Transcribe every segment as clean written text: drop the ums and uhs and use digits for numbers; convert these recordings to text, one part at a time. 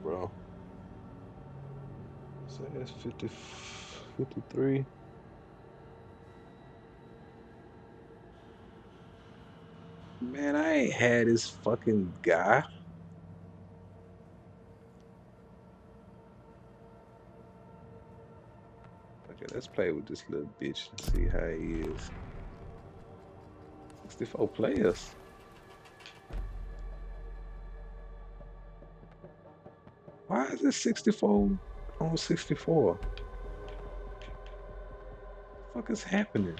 bro. So that's 50, 53. Man, I ain't had this fucking guy. Okay, let's play with this little bitch and see how he is. 64 players. Why is this 64 on 64? What the fuck is happening?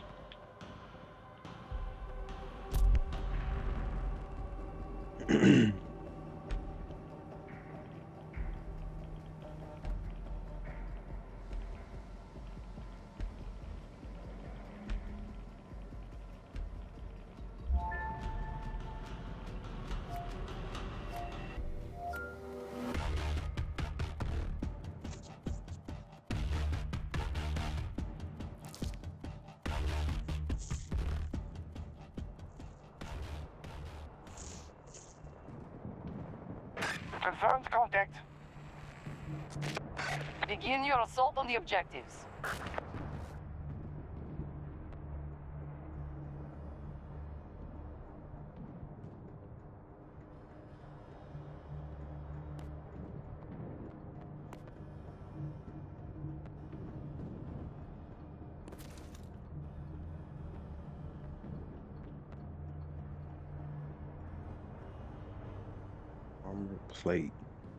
Confirmed contact. Begin your assault on the objectives. Plate.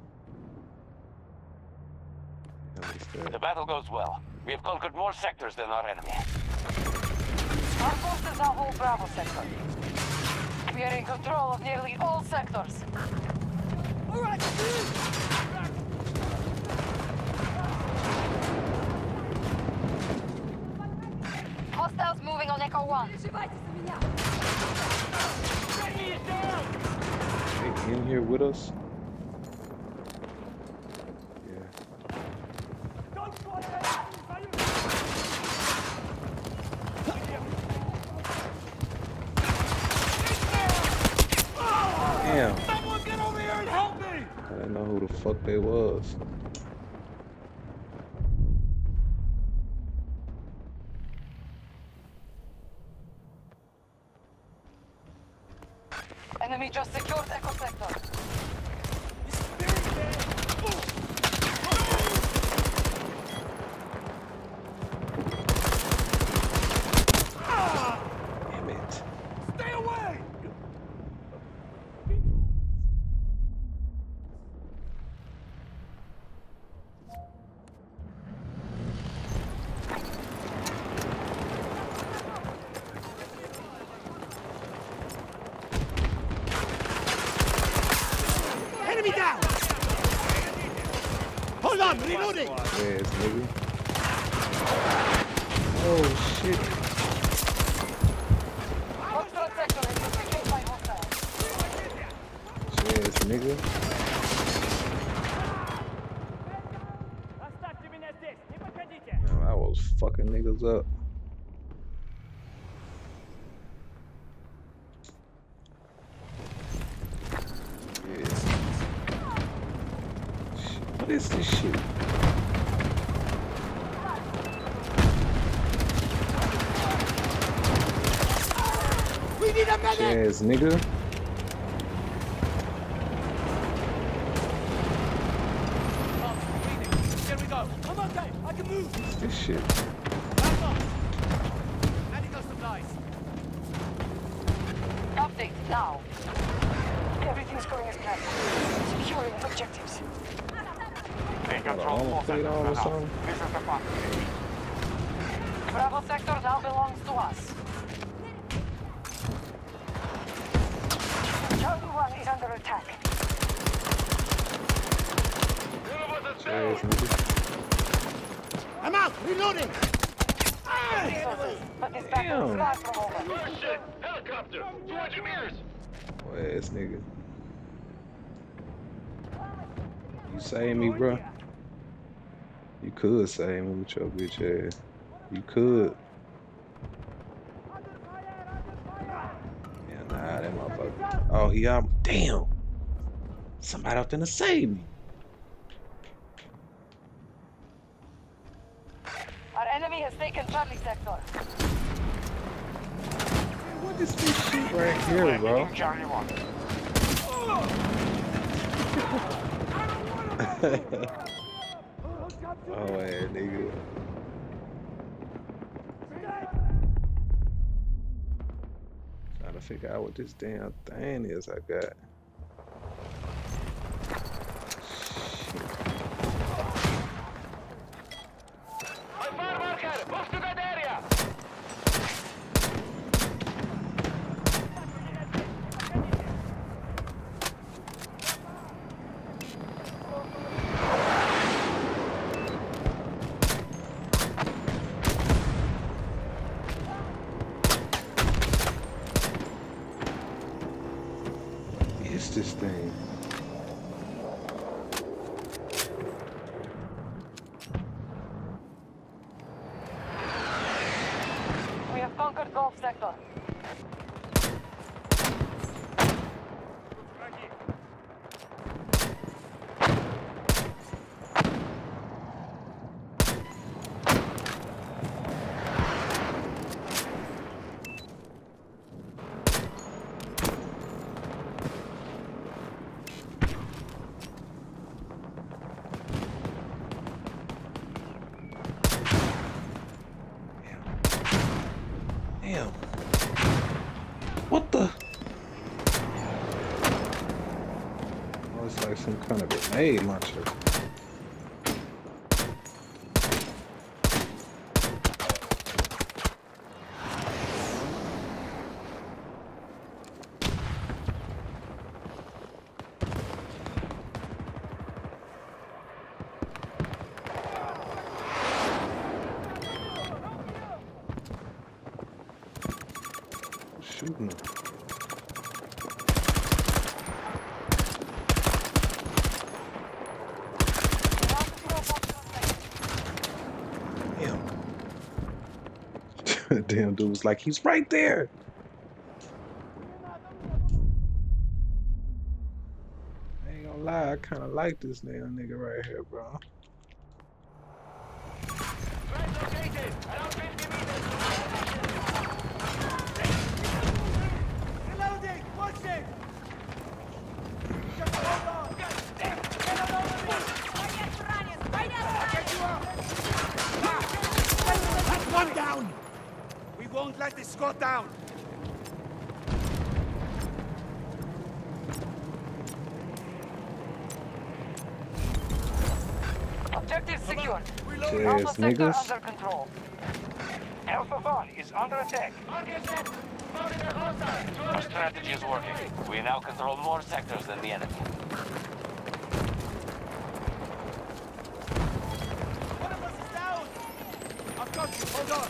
The battle goes well. We have conquered more sectors than our enemy. Our forces now hold Bravo sector. We are in control of nearly all sectors. All right. Hostiles moving on Echo 1. They in here with us? Damn. Someone get over here and help me! I didn't know who the fuck they was. Enemy just secured Echo sector. Damn it. Stay away! Enemy down! Hold on, reloading! Yes, nigga. Oh shit. Foxtrot sector is secured by hostiles. Yes, nigga. Damn, I was fucking niggas up. Yes. What is this shit? We need a medic! Yes, nigga. Here we go. I'm okay. I can move. What's this shit? Back up. Adding us supplies. Update now. Everything's going as planned. Securing objectives. Take Got an armor plate on or something? This is the fun. Bravo sector now belongs to us. Charlie 1 is under attack. Yes, nigga. I'm out. Reloading. Resources, but this battle is far from over. Helicopter! 200 meters! Oh, ass nigga. You save me, bro. You could save me with your bitch ass. You could. Yeah, nah, that motherfucker. Oh, he out. Damn. Somebody out there to save me. Our enemy has taken Charlie sector. What is this shit right here, bro? Charlie 1. Oh, yeah, nigga. Trying to figure out what this damn thing is I got. This thing. We have conquered Gulf sector. Damn. What the? Oh, it's like some kind of grenade launcher. Shooting them. Damn. Damn dude was like, he's right there. I ain't gonna lie, I kind of like this damn nigga right here, bro. One down! We won't let this go down! Objective secured. Cheers, Alpha sector niggas. under control. Alpha 1 is under attack. Our strategy is working. We now control more sectors than the enemy. One of us is down! I've got you, hold on!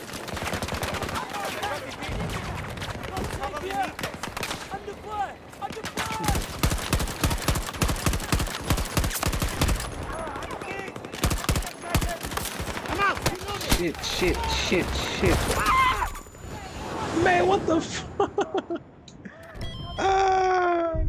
Probably need this. Under fire! Under fire! I'm out! Shit. Man, what the fuck? Ah.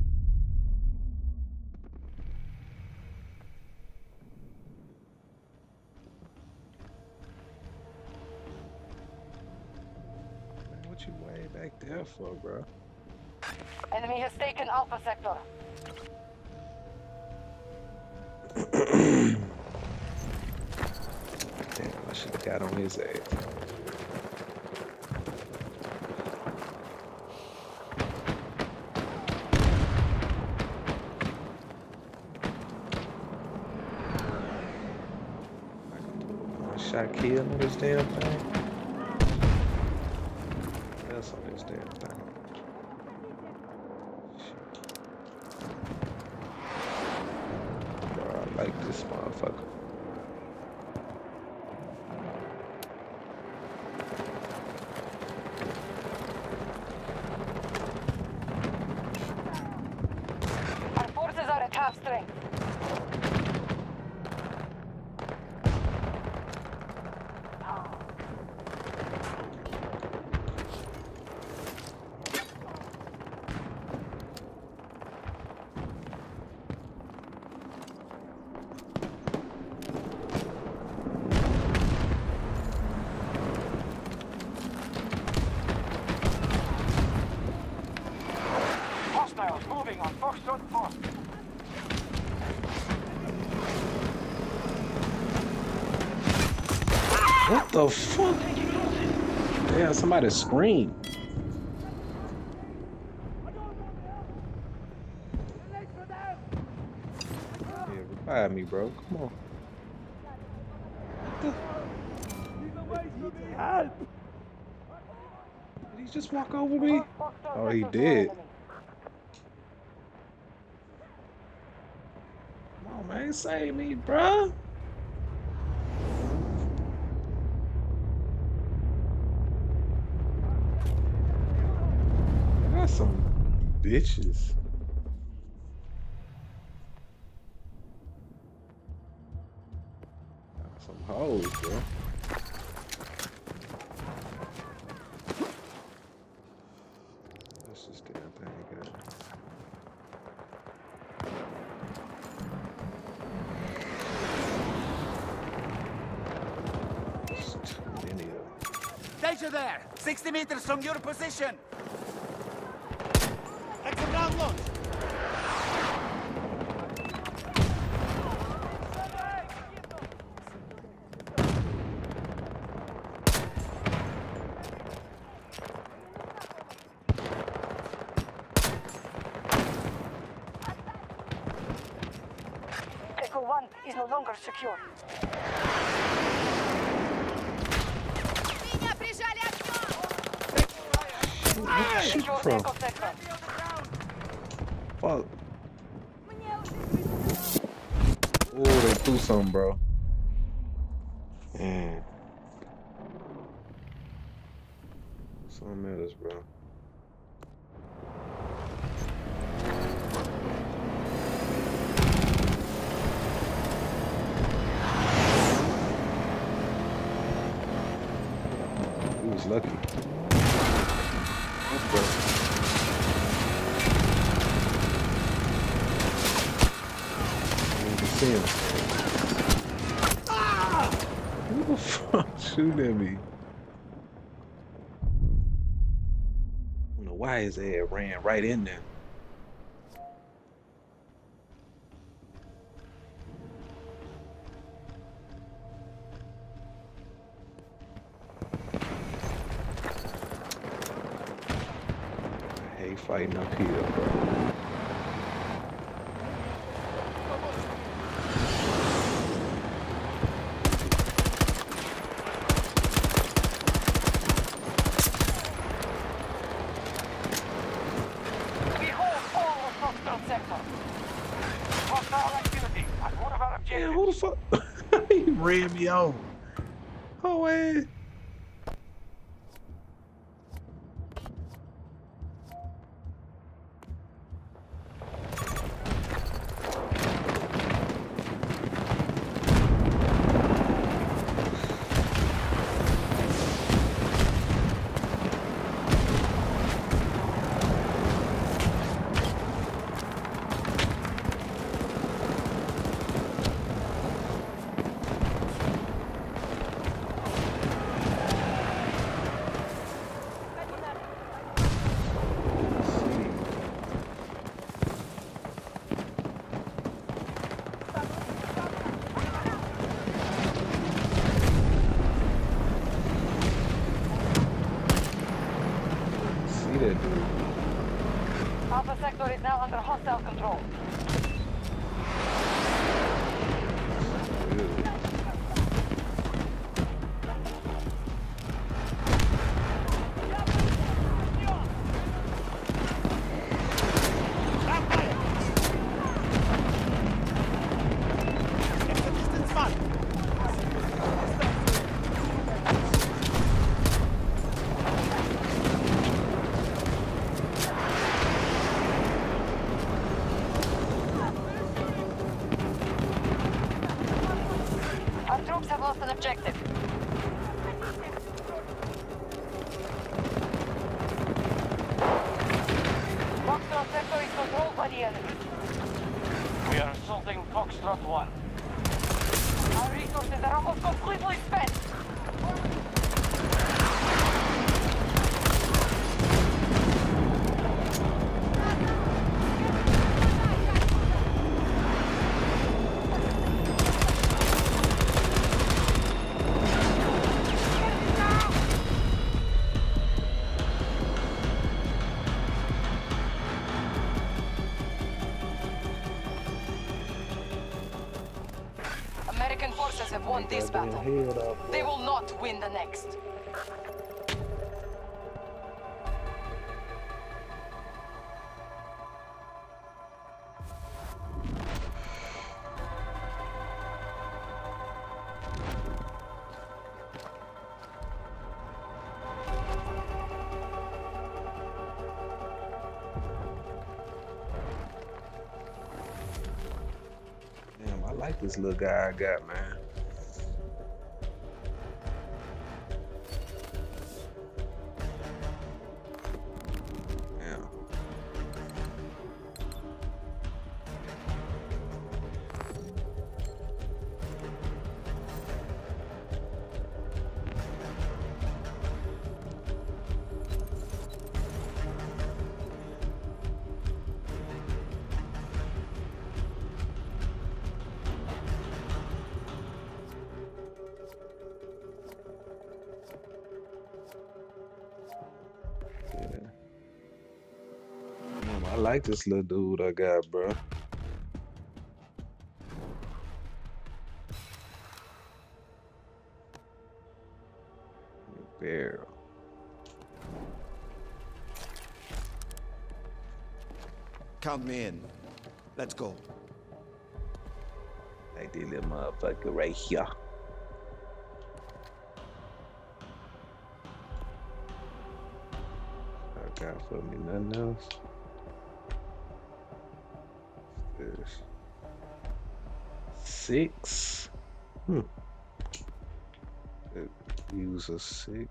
Man, what you way back there for, bro? Enemy has taken Alpha sector. Damn, I should have got on his ass. Shot kill on this damn thing. That's on this damn thing. Shit. Bro, I like this motherfucker. Our forces are at half strength. Foxtrot 4. What the fuck? Damn, somebody screamed. Yeah, revive me, bro. Come on. Help! Did he just walk over me? Oh, he did. Come on, man. Save me, bro. That's some bitches. Some hoes, bro. What's this damn thing got? There's too many of them. Danger there! 60 meters from your position! Extra ground launch! Echo 1 is no longer secure. Меня прижали огнем! Where did she Secure from? Echo sector. Fuck. Oh, they threw something, bro. Man. Something matters, bro. He was lucky. What the? See him. Who the fuck shooting at me? I don't know why his ass ran right in there. I hate fighting up here, bro. We hold all of Foxtrot sector. Hostile activity at one of our Yeah, objectives. who the fuck? He ran me over. Oh, man. See that dude? Alpha sector is now under hostile control. Really? Extra distance mark! Our troops have lost an objective. Foxtrot sector is controlled by the enemy. We are assaulting Foxtrot 1. Our resources are almost completely spent. have won this battle. Head up, They will not win the next. Damn, I like this little guy I got, man. Damn. Yeah. Damn, I like this little dude I got, bro. Barrel. Count me in. Let's go. Like this little motherfucker right here. I got for me nothing else. What's this? 6. Use a 6.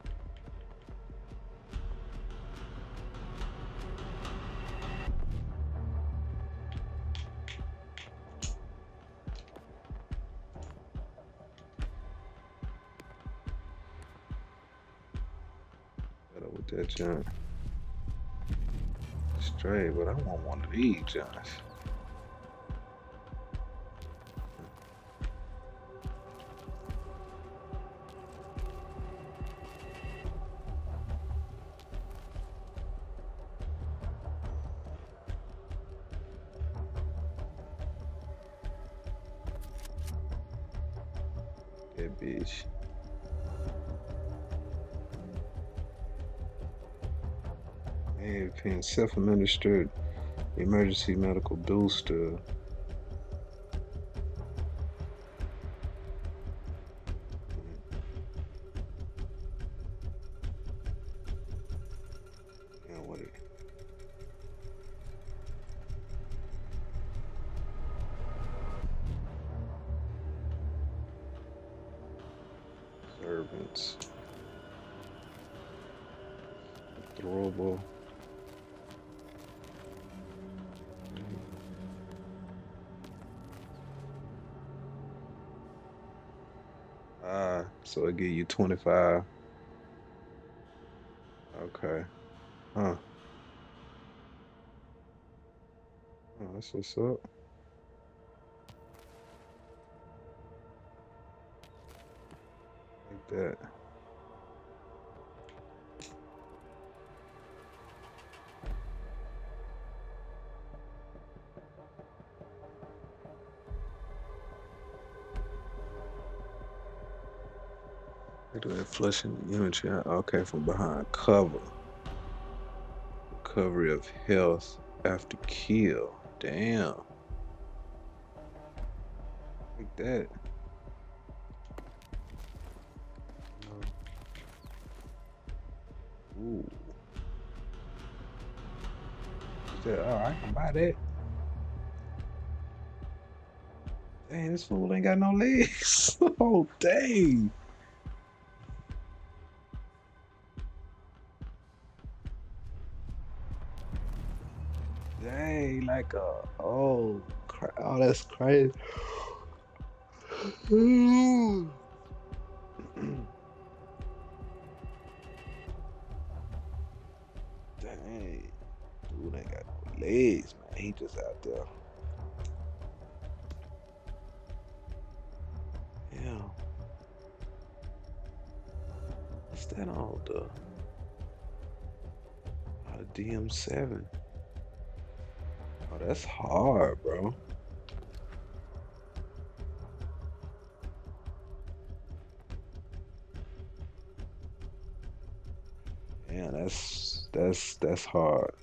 With that junk. Straight, but I want one of these junks. That bitch. Pin self-administered emergency medical booster. Can't wait. Servants. Throwable. So it give you 25. Okay. Huh. Oh, that's what's up. Like that. Look at that flushing the image. Okay, from behind cover. Recovery of health after kill. Damn. Like that. Ooh. Oh, I can buy that. Dang, this fool ain't got no legs. Oh, dang. Dang, like oh, oh, that's crazy. Dang, dude ain't got no legs, man. He just out there. Yeah. What's that on the DM7? Oh, that's hard, bro. Man, that's hard.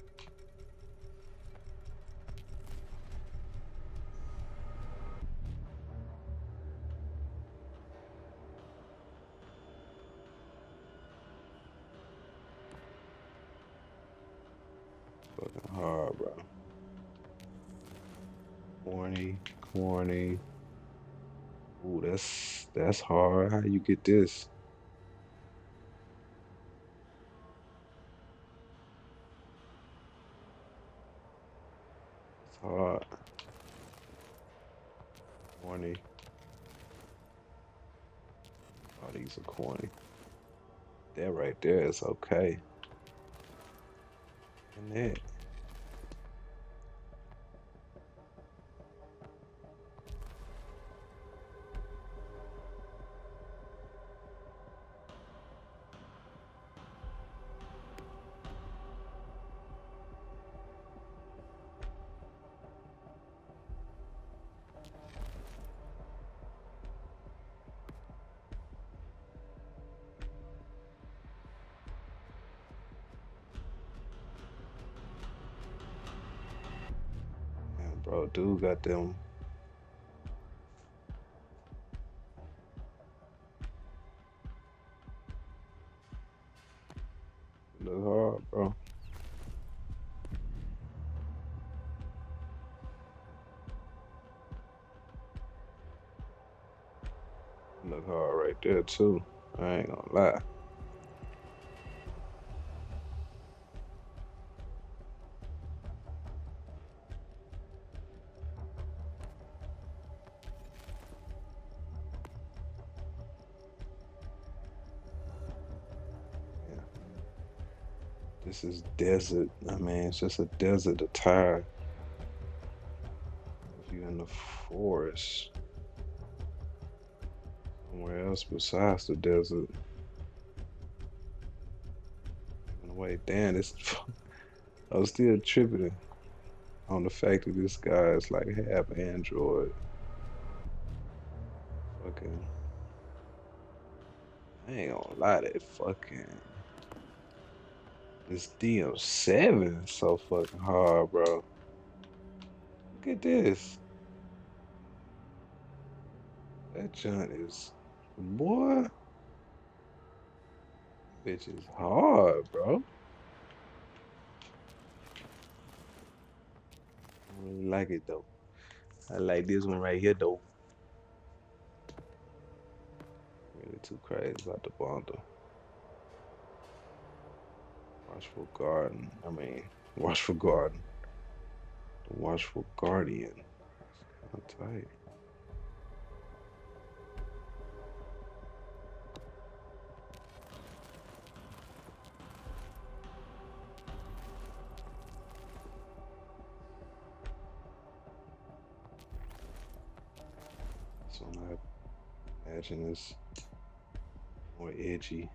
Fucking hard, bro. Corny. Ooh, that's hard. How you get this? It's hard. Corny. Oh, these are corny. That right there is okay. And that. Man, bro, dude got them. Look hard, bro. Look hard right there too. I ain't gonna lie. Yeah. This is desert. I mean, it's just a desert attire. If you're in the forest, somewhere else besides the desert. Wait, damn, this. I was still tripping on the fact that this guy is like half android. Fucking. I ain't gonna lie, that fucking. This DM7 is so fucking hard, bro. Look at this. That junk is. Boy. Bitch is hard, bro. I don't really like it though. I like this one right here though. Really too crazy about the bundle. Watchful Garden. I mean, Watchful Garden. The Watchful Guardian. It's kind of tight. So I imagine it's more edgy.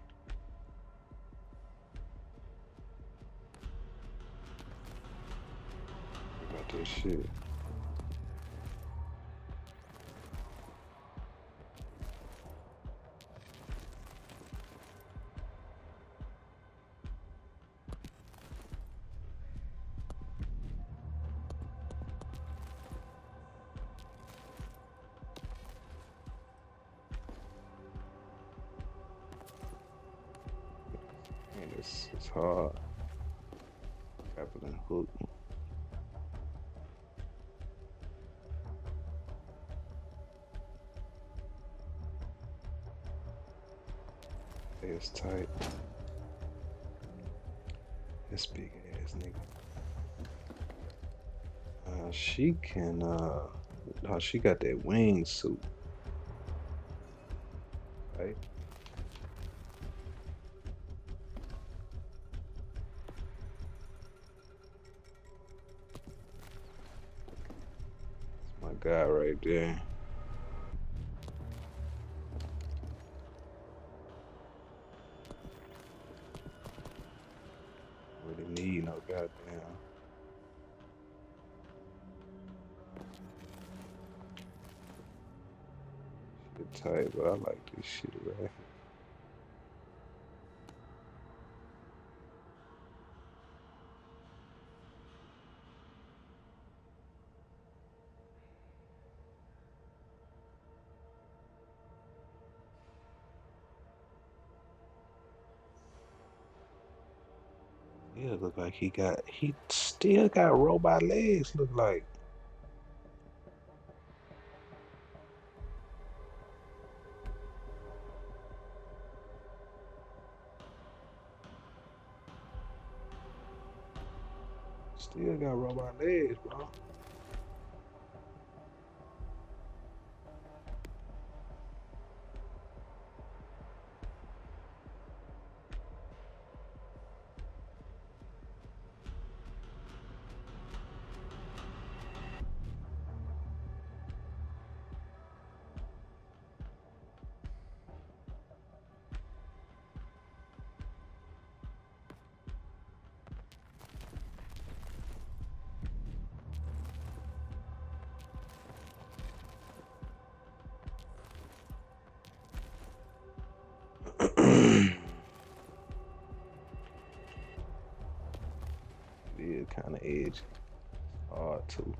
About this shit. Man, it's hard. Grappling hook. It's tight. This big ass nigga. She can she got that wingsuit. Right? That's my guy right there. Really need no goddamn. Shit tight, but I like this shit right here. Still look like he still got robot legs, look like. Still got robot legs, bro. Yeah, kind of edgy. Hard too.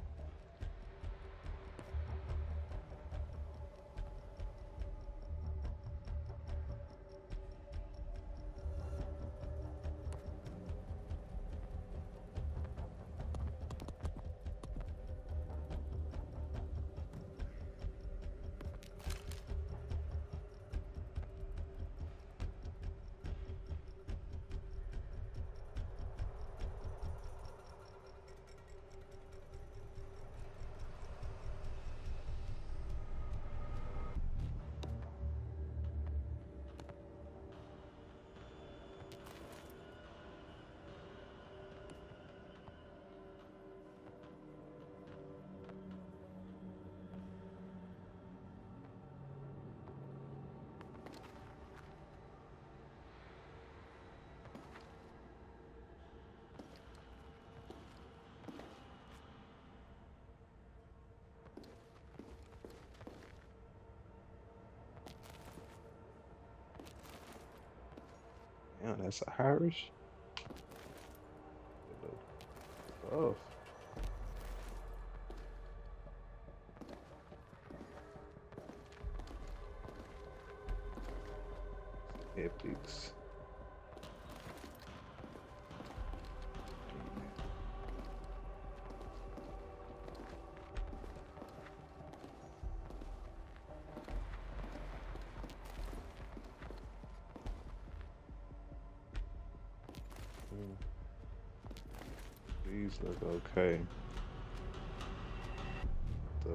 Yeah, that's a Irish. Tough. Epics. These look okay. The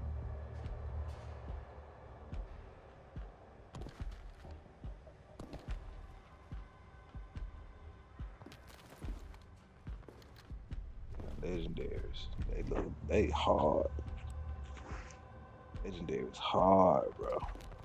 legendaries, they hard. Legendaries hard, bro.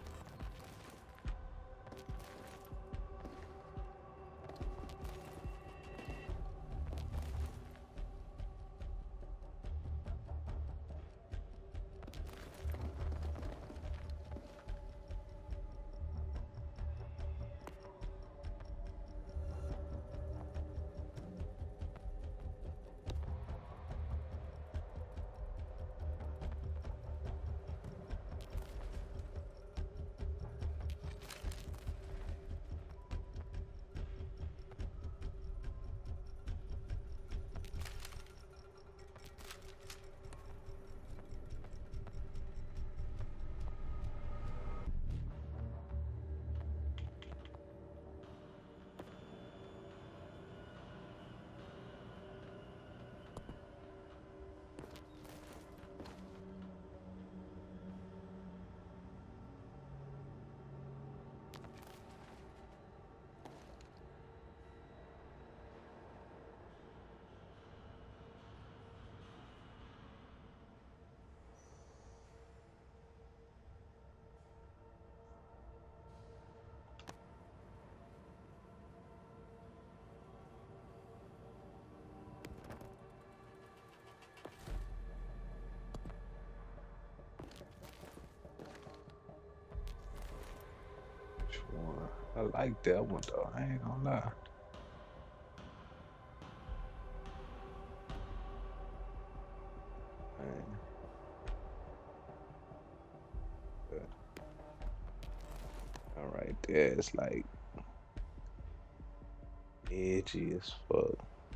I like that one though. I ain't gonna lie. Man. But, all right, there it's like edgy as fuck.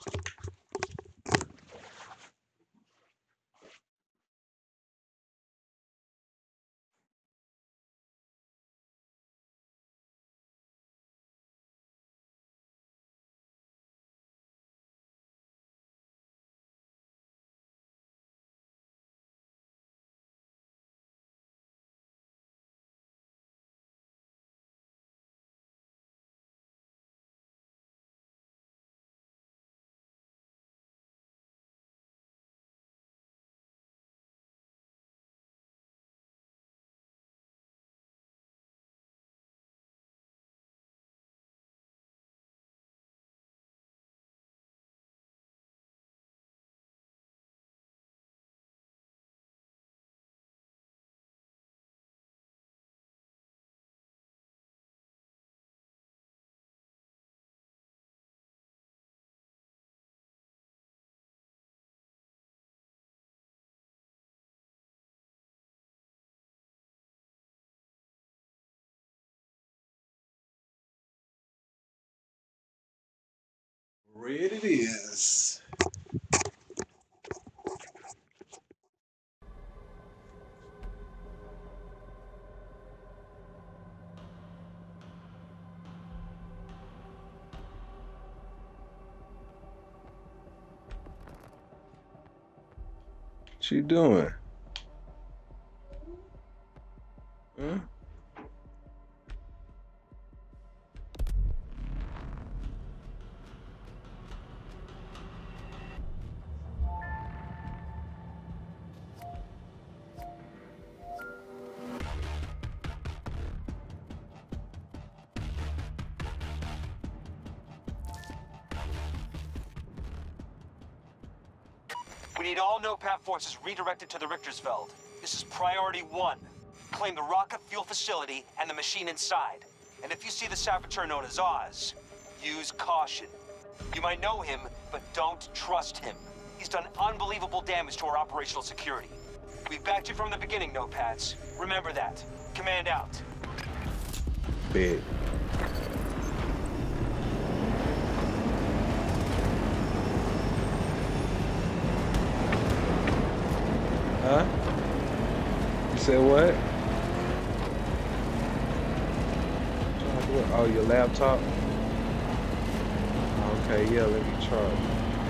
Red it is. What you doing? Huh? We need all NOPAT forces redirected to the Richtersveld. This is priority 1. Claim the rocket fuel facility and the machine inside. And if you see the saboteur known as Oz, use caution. You might know him, but don't trust him. He's done unbelievable damage to our operational security. We've backed you from the beginning, NOPATs. Remember that. Command out. Big. Huh? You said what? Oh, your laptop? Okay, yeah, let me charge.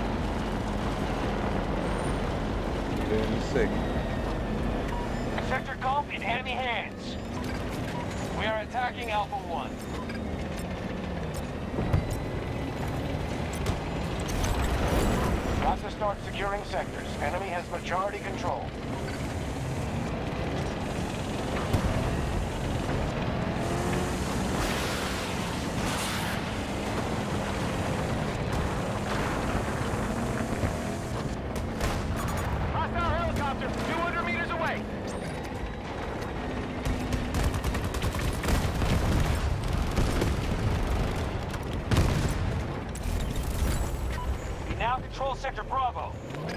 Get in a second. Sector comp in enemy hands. We are attacking Alpha 1. Got to start securing sectors. Enemy has majority control. Hostile helicopter, 200 meters away. We now control Sector Bravo.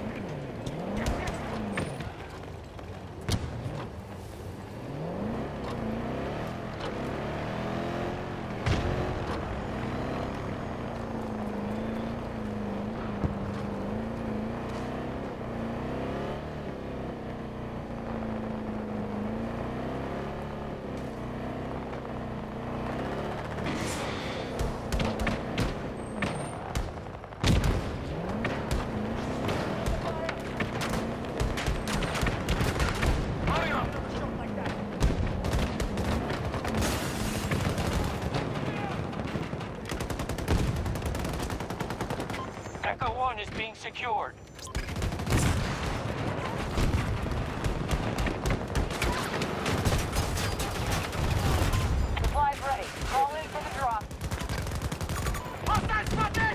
Echo 1 is being secured. Supplies ready. Call in for the drop. Hostile spotted!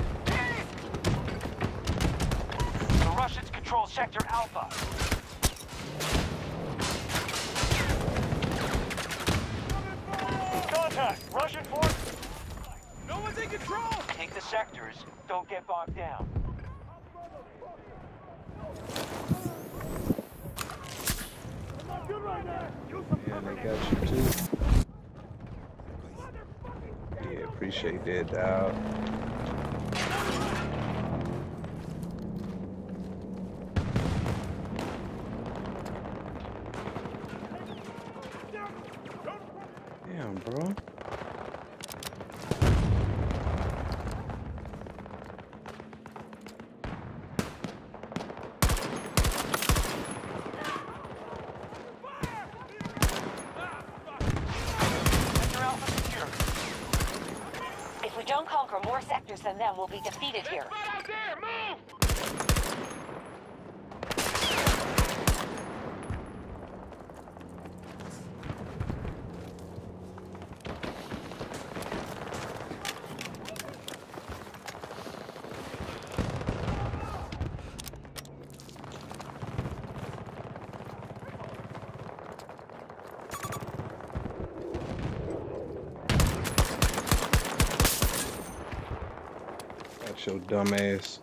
The Russians control Sector Alpha. Contact! Russian force! No one's in control! Take the sectors. Don't get bogged down. I'm not good right now! Use some Yeah, cover they now. got you too. Yeah, appreciate that, dog. more sectors than them will be defeated here. Right out there, move! That's your dumb ass.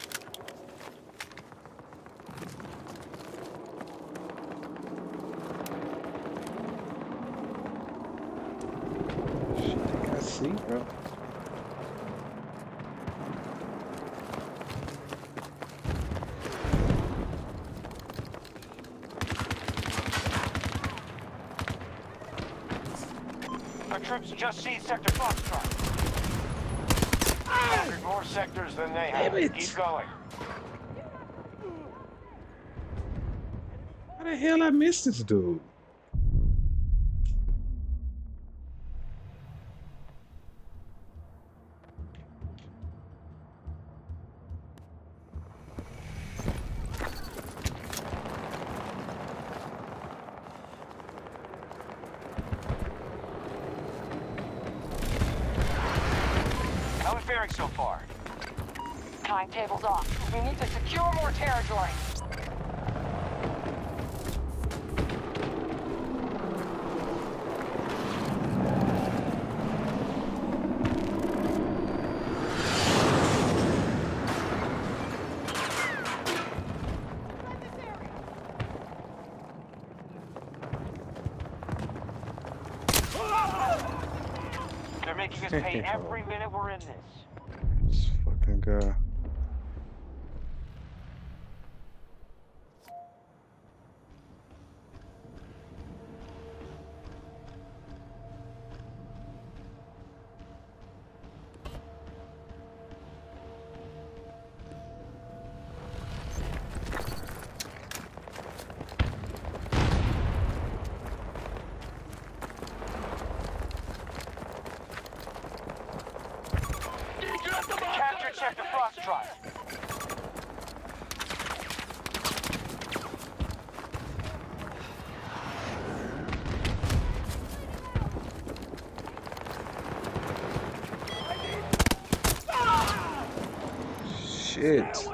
Shit, they got C, bro. Our troops just seized Sector Foxtrot. Conquered more sectors than they have. Damn it. Keep going. How the hell I missed this dude? How are we faring so far? Timetable's off. We need to secure more territory. They're making us pay every minute we're in this. This fucking guy. Captured Sector Foxtrot. Shit.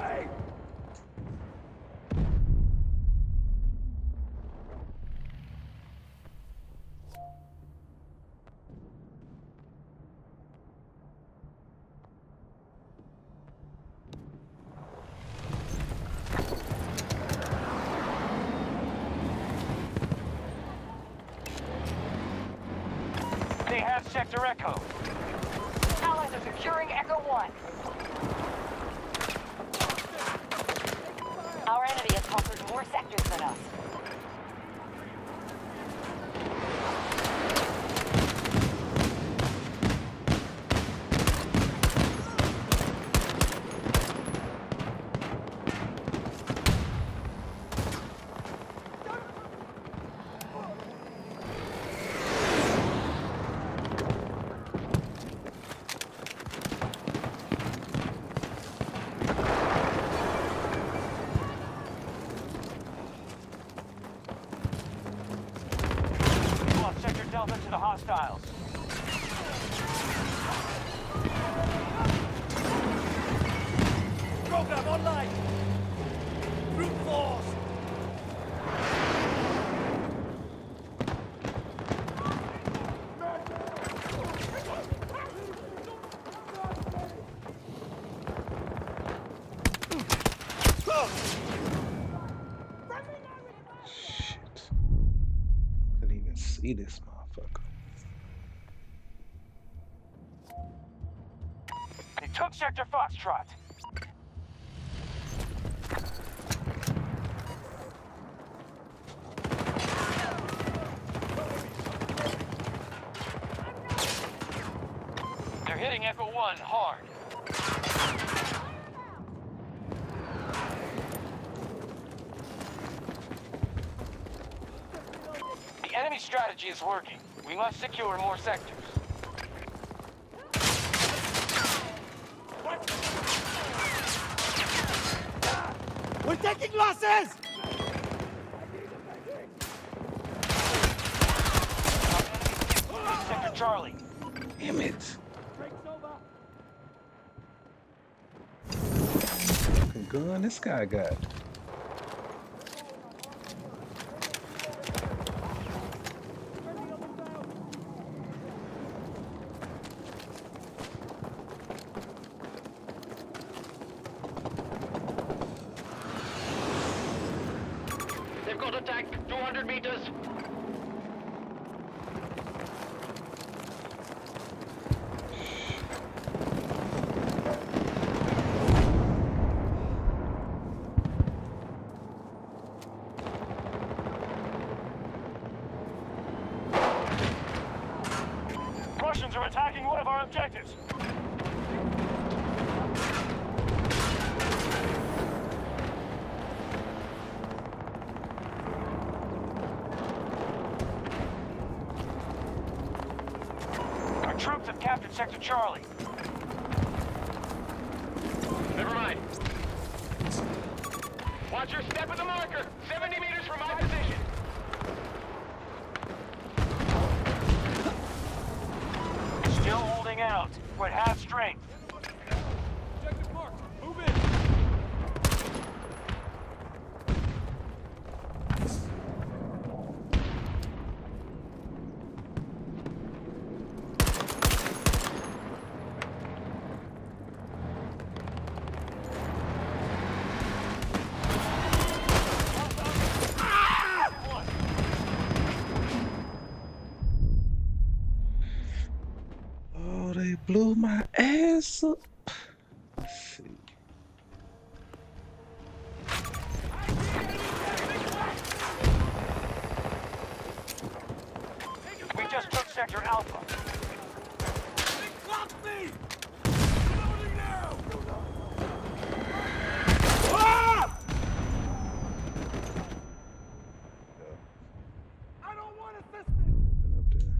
They have Sector Echo. Allies are securing Echo 1. Our enemy has conquered more sectors than us. Lost Sector Delta to the hostiles. Program online. Brute force. Shit. Couldn't even see this motherfucker. They took Sector Foxtrot. They're hitting Echo 1 hard. The enemy strategy is working. We must secure more sectors. We're taking losses! Sector Charlie. Damn it. Break's over. Fucking gun this guy got. They've got a tank, 200 meters. Russians are attacking one of our objectives. Our troops have captured Sector Charlie. Never mind. Watch your step at the marker. 70 meters from my position. Still holding out. We're at half strength. Objective marked. Move in. Oh, they blew my ass up. Let's see. We just took Sector Alpha. They clocked me! Reloading now! Ah! I don't want assistance! Up there.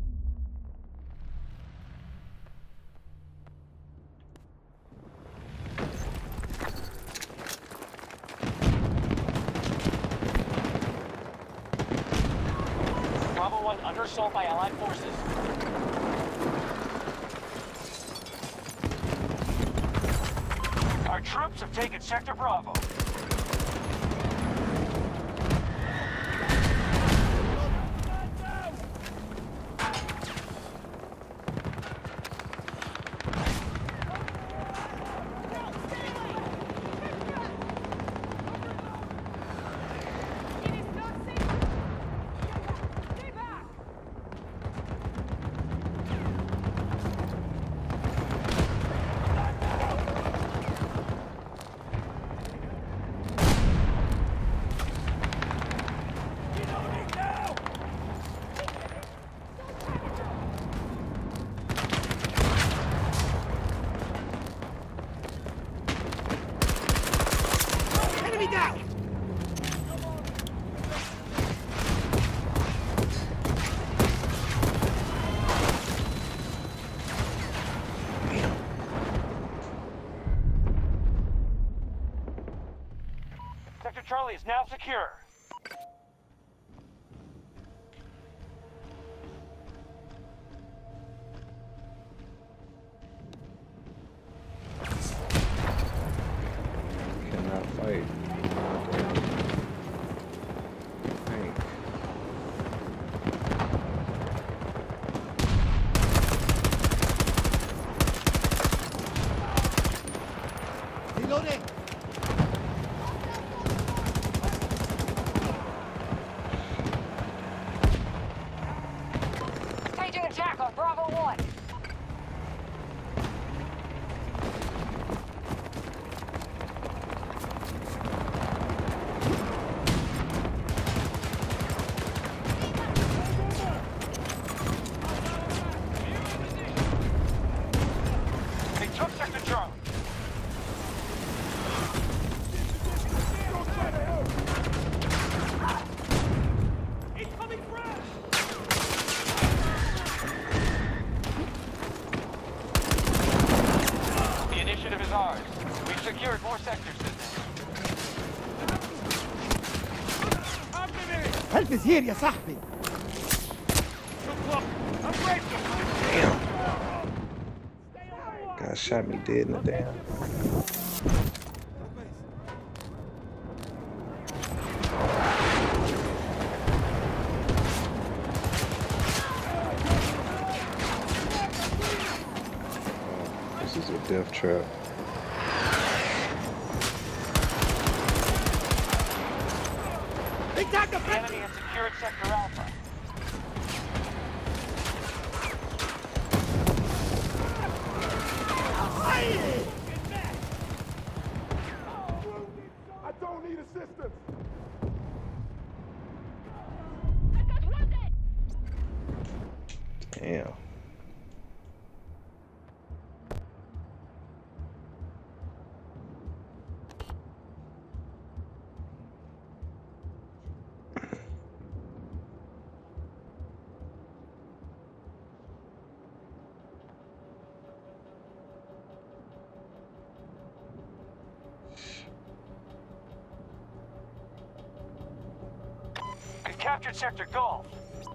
Bravo 1 under assault by Allied forces. Our troops have taken Sector Bravo. Enemy down! Sector Charlie is now secure. Cannot fight. Tank. Reloading! Staging attack on Bravo 1. Self is here يا صاحبي. Damn. Guy shot me dead in the damn. This is a death trap. The enemy has secured Sector Alpha. I don't need assistance. Damn. We've captured Sector Golf.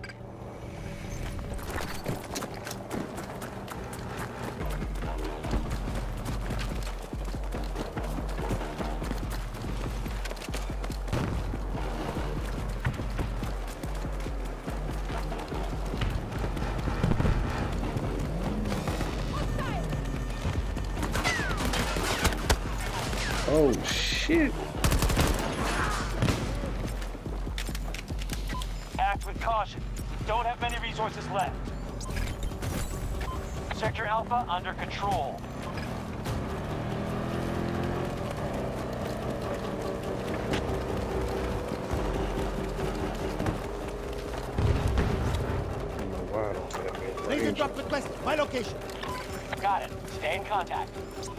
Oh shit. Act with caution. Don't have many resources left. Sector Alpha under control. I don't know why I don't have any Laser range. drop request. My location. Got it. Stay in contact.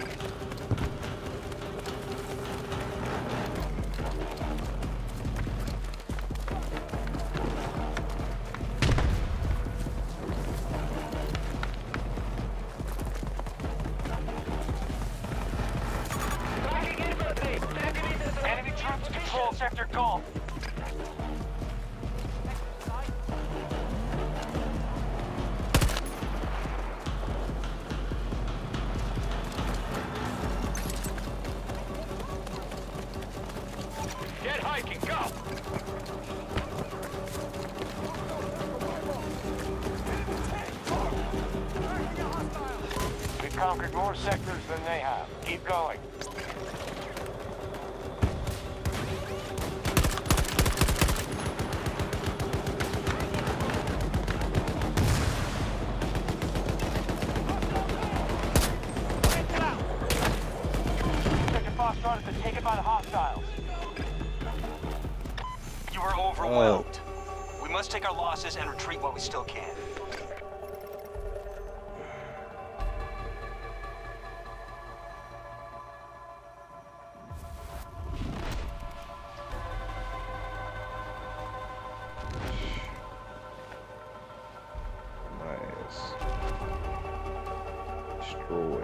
Enemy troops control Sector Golf. Get hiking, go! We've conquered more sectors than they have. Keep going. Sector Foxtrot has been taken by the hostiles. You are overwhelmed. We must take our losses and retreat while we still can. My ass destroyed.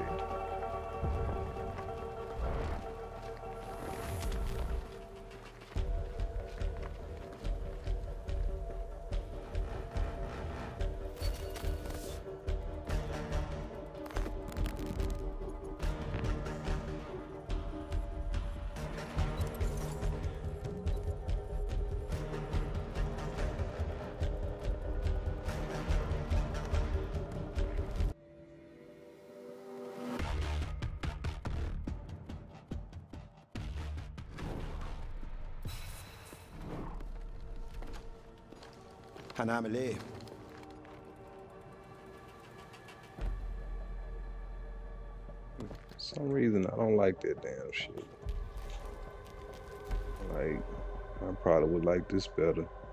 هنعمل ايه؟ For some reason, I don't like that damn shit. Like, I probably would like this better.